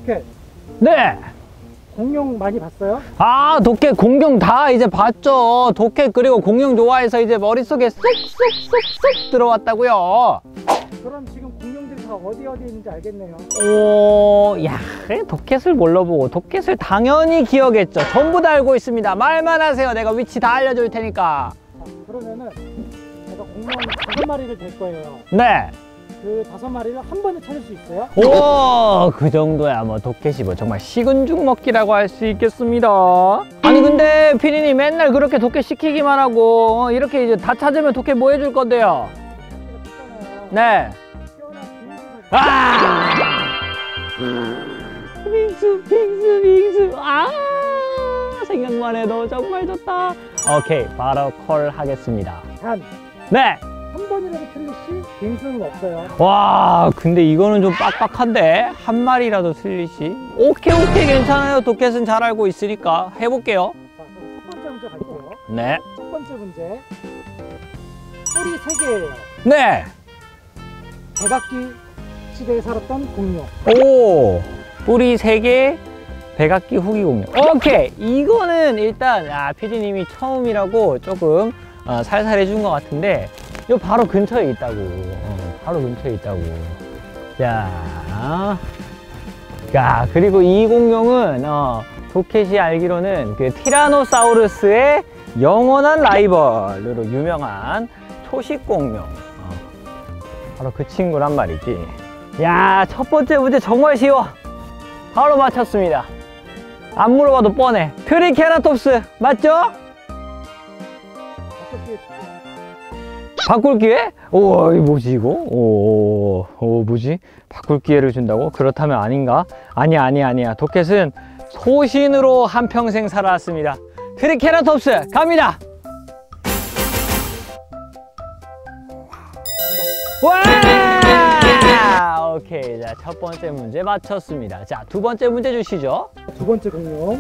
도깨. 네. 공룡 많이 봤어요? 아, 도깨 공룡 다 이제 봤죠. 도깨 그리고 공룡 좋아해서 이제 머릿속에 쏙쏙쏙쏙 들어왔다고요. 그럼 지금 공룡들이 다 어디에 있는지 알겠네요. 야, 그래 도깨를 뭘로 보고 도깨를 당연히 기억했죠. 전부 다 알고 있습니다. 말만 하세요. 내가 위치 다 알려줄 테니까. 자, 그러면은 제가 공룡 5마리를 될 거예요. 네. 그 5마리를 한 번에 찾을 수 있어요? 오, 그 정도야 뭐 도깨시 뭐 정말 식은 죽 먹기라고 할 수 있겠습니다. 아니 근데 피디님 맨날 그렇게 도깨 시키기만 하고 이렇게 이제 다 찾으면 도깨 뭐 해줄 건데요? 네. 아! 빙수. 아! 생각만 해도 정말 좋다. 오케이, 바로 콜 하겠습니다. 단. 네. 한 번이라도 틀릴 시 빙수는 없어요. 와, 근데 이거는 좀 빡빡한데? 한 마리라도 틀릴 시? 오케이, 괜찮아요. 도켓은 잘 알고 있으니까 해볼게요. 자, 그럼 첫 번째 문제 갈게요. 네. 첫 번째 문제. 뿔이 3개예요. 네. 백악기 시대에 살았던 공룡. 오, 뿌리 3개, 백악기 후기 공룡. 오케이, 이거는 일단 PD님이 처음이라고 조금 살살 해준 것 같은데 요 바로 근처에 있다고. 바로 근처에 있다고. 자, 그리고 이 공룡은 도켓이 알기로는 그 티라노사우루스의 영원한 라이벌로 유명한 초식 공룡. 바로 그 친구란 말이지. 야, 첫 번째 문제 정말 쉬워. 바로 맞췄습니다. 안 물어봐도 뻔해. 트리케라톱스 맞죠? 바꿀 기회? 오, 이거 뭐지 이거? 뭐지? 바꿀 기회를 준다고? 그렇다면 아닌가? 아니야. 도켓은 소신으로 한평생 살아왔습니다. 트리케라톱스 갑니다! 와! 오케이, 자, 첫 번째 문제 맞췄습니다. 자, 두 번째 문제 주시죠. 두 번째 공룡.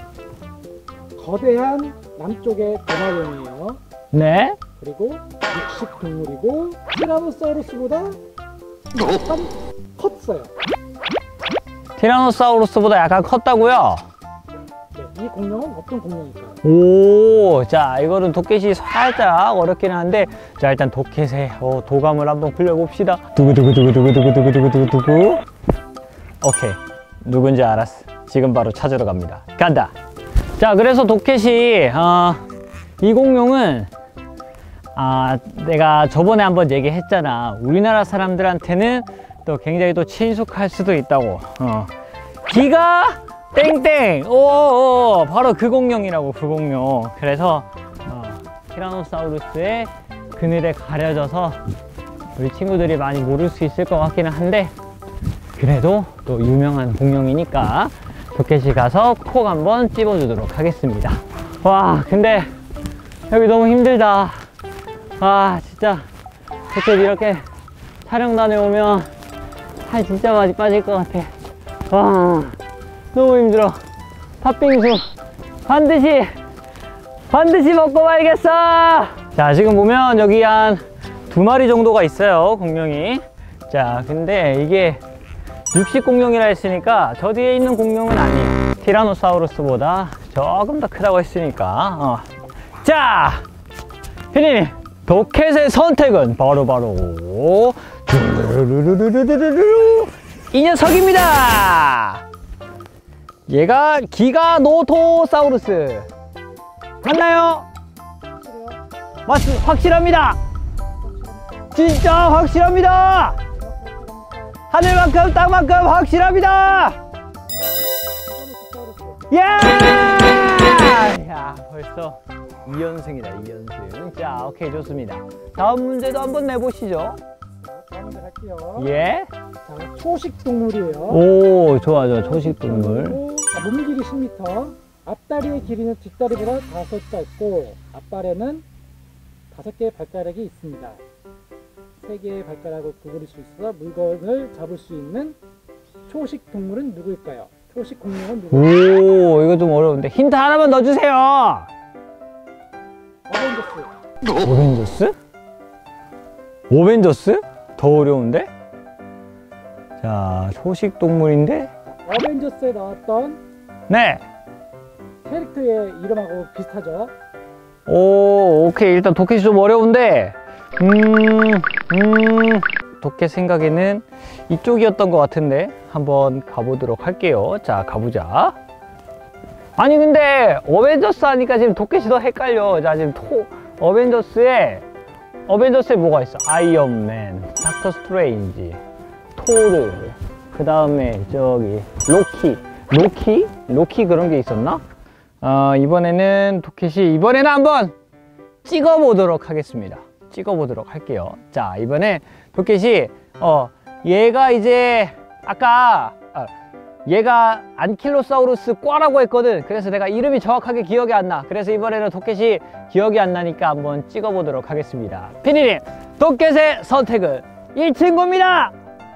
거대한 남쪽의 대마룡이에요. 네. 그리고 육식 동물이고 티라노사우루스보다 약간 컸어요. 티라노사우루스보다 약간 컸다고요? 네, 이 공룡은 어떤 공룡일까요? 오, 자, 이거는 도켓이 살짝 어렵긴 한데, 자, 일단 도켓의 도감을 한번 굴려봅시다. 두구두구두구두구두구두구두구두구. 오케이, 누군지 알았어. 지금 바로 찾으러 갑니다. 간다. 자, 그래서 도켓이 이 공룡은 내가 저번에 한번 얘기했잖아. 우리나라 사람들한테는 또 굉장히 또 친숙할 수도 있다고. 기가 땡땡. 오, 바로 그 공룡이라고, 그 공룡. 그래서 티라노사우루스의 그늘에 가려져서 우리 친구들이 많이 모를 수 있을 것 같기는 한데, 그래도 또 유명한 공룡이니까 도켓이 가서 콕 한번 찝어주도록 하겠습니다. 와, 근데 여기 너무 힘들다. 진짜 도켓 이렇게 촬영 다녀오면 살 진짜 많이 빠질 것 같아. 와, 너무 힘들어. 팥빙수 반드시 먹고 말겠어. 자, 지금 보면 여기 한 2마리 정도가 있어요, 공룡이. 자, 근데 이게 육식 공룡이라 했으니까 저 뒤에 있는 공룡은 아니에요. 티라노사우루스보다 조금 더 크다고 했으니까. 자, 피디님, 도켓의 선택은 바로 이 녀석입니다. 얘가 기가노토사우루스 맞나요? 확실합니다. 진짜 확실합니다. 하늘만큼 땅만큼 확실합니다. 야, 벌써 2연승이다, 2연승. 자, 오케이, 좋습니다. 다음 문제도 한번 내보시죠. 다음 문제 갈게요. 예. 자, 초식 동물이에요. 오, 좋아. 초식 동물. 몸 길이 10m. 앞다리의 길이는 뒷다리보다 5배 짧고 앞발에는 5개의 발가락이 있습니다. 3개의 발가락을 구부릴 수 있어서 물건을 잡을 수 있는 초식 동물은 누구일까요? 초식 공룡은 누구일까요? 오, 이거 좀 어려운데. 힌트 하나만 더 주세요. 어벤져스. 오벤져스? 더 어려운데? 자, 초식 동물인데 어벤져스에 나왔던 네. 캐릭터의 이름하고 비슷하죠? 오, 오케이. 일단 도켓이 좀 어려운데, 도켓 생각에는 이쪽이었던 것 같은데, 한번 가보도록 할게요. 자, 가보자. 아니, 근데, 어벤져스 하니까 지금 도켓이 더 헷갈려. 자, 지금 어벤져스에 뭐가 있어? 아이언맨, 닥터 스트레인지, 토르, 그 다음에 저기, 로키 그런 게 있었나? 이번에는 이번에는 한번 찍어보도록 하겠습니다. 찍어보도록 할게요. 자, 이번에 도켓이, 얘가 이제, 아까, 얘가 안킬로사우루스 꽈라고 했거든. 그래서 내가 이름이 정확하게 기억이 안 나. 그래서 이번에는 도켓이 기억이 안 나니까 한번 찍어보도록 하겠습니다. 피디님, 도켓의 선택은 이 친구입니다!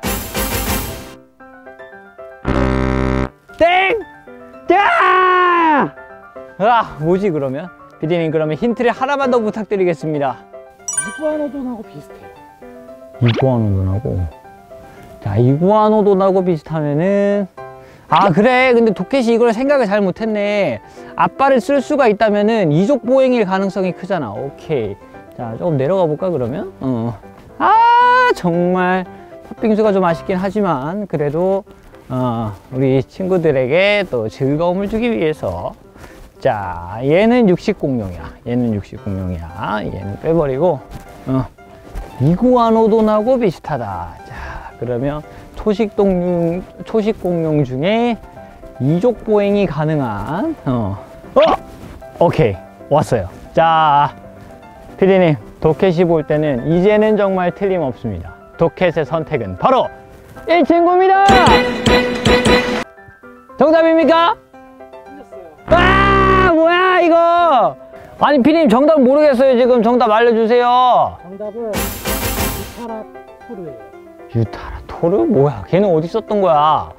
땡! 야! 뭐지 그러면? 피디님, 그러면 힌트를 하나만 더 부탁드리겠습니다. 이구아노돈하고 비슷해요. 이구아노돈하고. 자, 이구아노돈하고 비슷하면은, 그래. 근데 도켓이 이걸 생각을 잘 못했네. 앞발을 쓸 수가 있다면은 이족 보행일 가능성이 크잖아. 오케이. 자, 조금 내려가 볼까 그러면? 정말 팥빙수가 좀 아쉽긴 하지만 그래도 우리 친구들에게 또 즐거움을 주기 위해서, 자, 얘는 육식공룡이야. 얘는 빼버리고, 이구아노돈하고 비슷하다. 자, 그러면 초식공룡 중에 이족 보행이 가능한, 오케이. 왔어요. 자, 피디님, 도켓이 볼 때는 이제는 정말 틀림없습니다. 도켓의 선택은 바로 이 친구입니다! 정답입니까? 틀렸어요. 뭐야 이거! 아니, 피디님 정답 모르겠어요. 지금 정답 알려주세요. 정답은 유타라 토르예요. 유타라 토르? 뭐야, 걔는 어디 있었던 거야?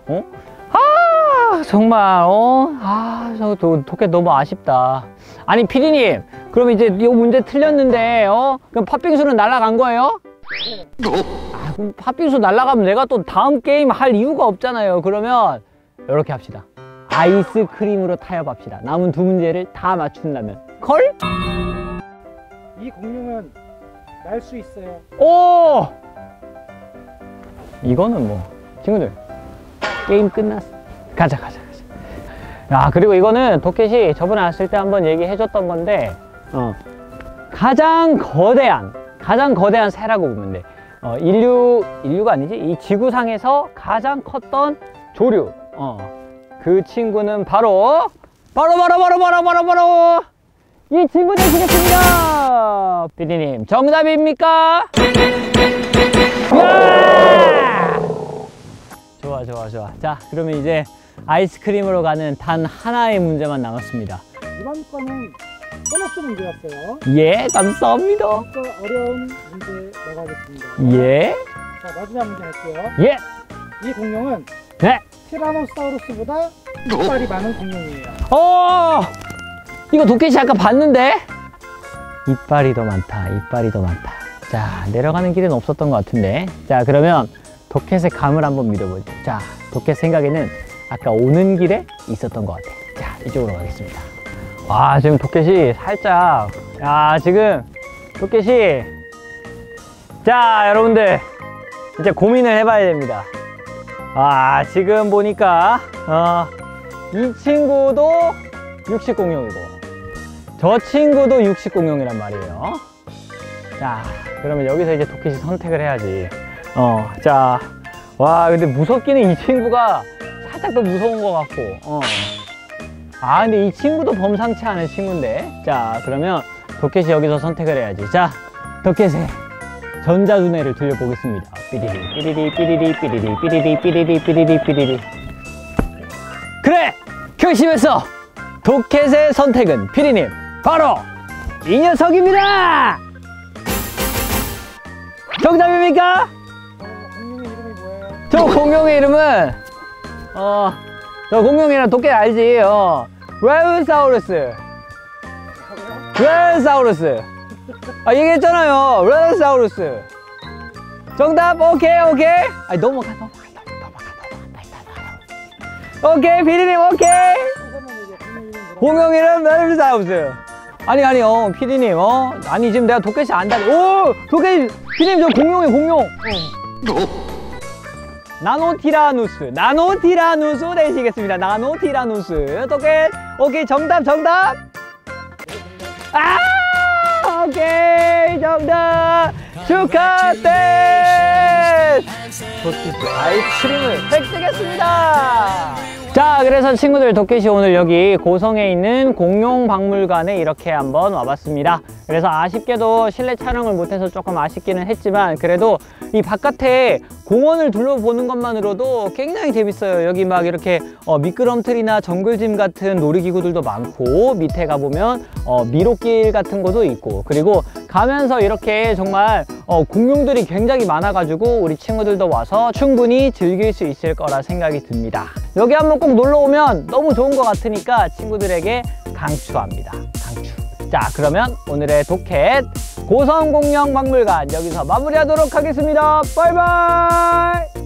정말, 저 도켓 너무 아쉽다. 아니, 피디님, 그럼 이제 이 문제 틀렸는데, 그럼 팥빙수는 날아간 거예요? 그럼 팥빙수 날아가면 내가 또 다음 게임 할 이유가 없잖아요. 그러면 이렇게 합시다. 아이스크림으로 타협합시다. 남은 두 문제를 다 맞춘다면. 콜? 이 공룡은 날 수 있어요. 오! 이거는 뭐, 친구들, 게임 끝났어. 가자. 그리고 이거는 도켓이 저번에 왔을 때 한번 얘기해줬던 건데, 가장 거대한 새라고 보면 돼. 인류가 아니지? 이 지구상에서 가장 컸던 조류. 그 친구는 바로 이 친구 되시겠습니다. 피디님, 정답입니까? 좋아. 자, 그러면 이제 아이스크림으로 가는 단 하나의 문제만 남았습니다. 이번 거는 보너스 문제였어요. 예, 감사합니다. 진짜 어려운 문제 나가겠습니다. 예. 자, 마지막 문제 할게요. 예. 이 공룡은 네. 티라노사우루스보다 이빨이 많은 공룡이에요. 이거 도켓이 아까 봤는데? 이빨이 더 많다. 자, 내려가는 길은 없었던 것 같은데. 자, 그러면 도켓의 감을 한번 믿어보죠. 자, 도켓 생각에는 아까 오는 길에 있었던 것 같아. 자, 이쪽으로 가겠습니다. 지금 도켓이 살짝, 지금 도켓이, 자, 여러분들 이제 고민을 해봐야 됩니다. 지금 보니까 이 친구도 육식공룡이고 저 친구도 육식공룡이란 말이에요. 자, 그러면 여기서 이제 도켓이 선택을 해야지. 자, 근데 무섭기는 이 친구가 살짝 더 무서운 것 같고, 근데 이 친구도 범상치 않은 친구인데. 자, 그러면 도켓이 여기서 선택을 해야지. 자, 도켓의 전자두뇌를 돌려보겠습니다. 삐리리. 그래! 결심했어! 도켓의 선택은 피디님 바로 이 녀석입니다! 정답입니까? 공룡의 이름이 뭐예요? 저 공룡의 이름은 저 공룡이랑 도켓 알지? 레우사우루스. 얘기했잖아요. 레우사우루스. 정답. 오케이. 넘어가. 오케이, 피디님, 오케이. 그러면 이제 공룡 이름 뭐라고? 공룡 이름 멜로사우스. 아니요, 피디님, 아니, 지금 내가 도깨씨 안다니. 오! 도깨씨, 피디님, 저 공룡이에요, 공룡. 나노티라누스 되시겠습니다. 나노티라누스. 도깨, 오케이, 정답. 아! 오케이, 정답. 축하드! 도깨씨 아이스크림을 획득했습니다. 자, 그래서 친구들, 도깨씨 오늘 여기 고성에 있는 공룡박물관에 이렇게 한번 와봤습니다. 그래서 아쉽게도 실내 촬영을 못해서 조금 아쉽기는 했지만, 그래도 이 바깥에 공원을 둘러보는 것만으로도 굉장히 재밌어요. 여기 막 이렇게 미끄럼틀이나 정글짐 같은 놀이기구들도 많고, 밑에 가보면 미로길 같은 것도 있고, 그리고 가면서 이렇게 정말 공룡들이 굉장히 많아가지고 우리 친구들도 와서 충분히 즐길 수 있을 거라 생각이 듭니다. 여기 한번 꼭 놀러 오면 너무 좋은 것 같으니까 친구들에게 강추합니다. 강추. 자, 그러면 오늘의 도켓 고성공룡박물관 여기서 마무리하도록 하겠습니다. 바이바이.